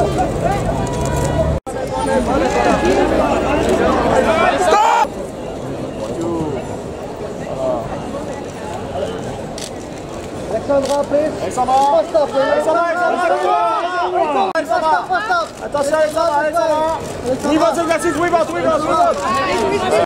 Alexandra, please. Alexandra. Attention Alexandra. We want the glasses, we want.